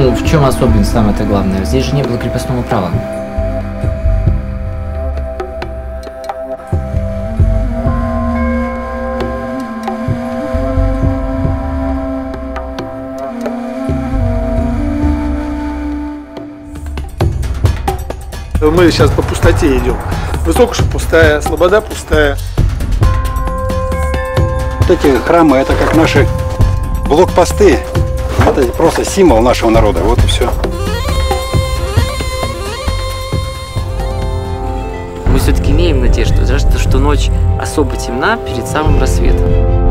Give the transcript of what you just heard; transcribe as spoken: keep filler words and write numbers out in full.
Ну, в чем особенность, самое-то главное? Здесь же не было крепостного права. Мы сейчас по пустоте идем. Высокуша пустая, Слобода пустая. Вот эти храмы, это как наши блокпосты. Это просто символ нашего народа. Вот и все. Мы все-таки имеем надежду, что ночь особо темна перед самым рассветом.